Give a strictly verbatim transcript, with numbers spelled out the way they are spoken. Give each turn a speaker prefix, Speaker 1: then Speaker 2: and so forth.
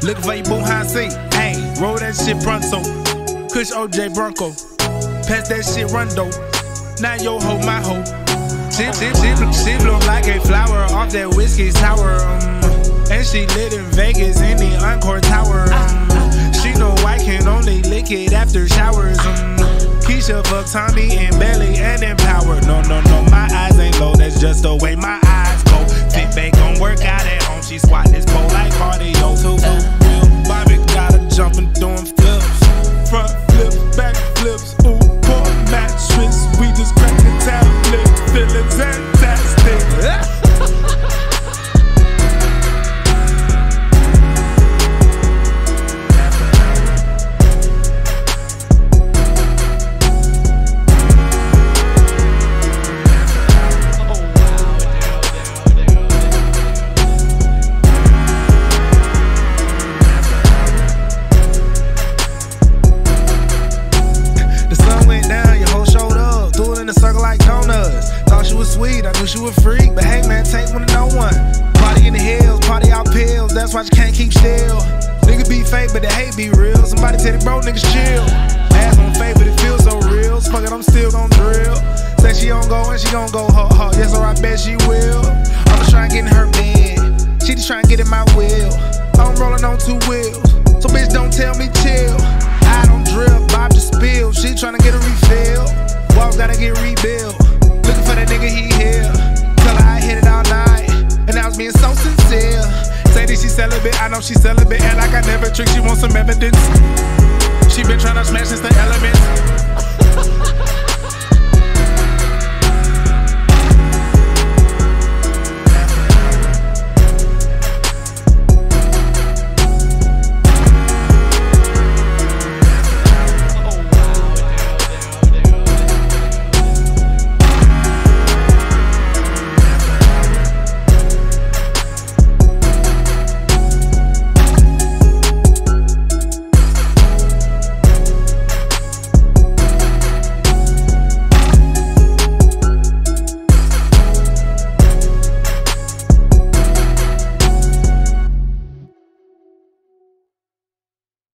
Speaker 1: Looking for your boom high seat. Ayy, roll that shit pronto. Kush O J Bronco. Pass that shit Rondo. Now yo ho my ho. She, she, she, she bloom like a flower off that whiskey sour. Um, and she lit in Vegas in the Encore Tower. Um, she know I can only lick it after showers. Um, Keisha fuck Tommy and Belly and Empower. No, no, no, my eyes ain't low. That's just the way my eyes go. Sit back on work out at home. She squat this pole like cardio too. Bobby got her jumping, doing flips. Front flips, back flips. Ooh, poor mattress. We just cracked the tablet. Feeling fantastic. Sweet, I knew she was freak, but hey man, take one to no one. Party in the hills, party out pills, that's why you can't keep still. Nigga be fake, but the hate be real. Somebody tell the bro, niggas chill. Ass on fake, but it feels so real. Fuck it, I'm still gon' drill. Say she gon' go and she gon' go hard, hard. Yes, or I bet she will. I'm just trying to get in her bed. She just trying to get in my wheel. I'm rolling on two wheels, so bitch don't tell me chill. I don't drill, Bob just spill. She trying to get a refill. Walls gotta get rebuilt. Looking for that nigga, he here. Tell her I hit it all night, and I was being so sincere. Say that she celibate, I know she celibate. And like I never trick, she wants some evidence. She been trying to smash since the elements.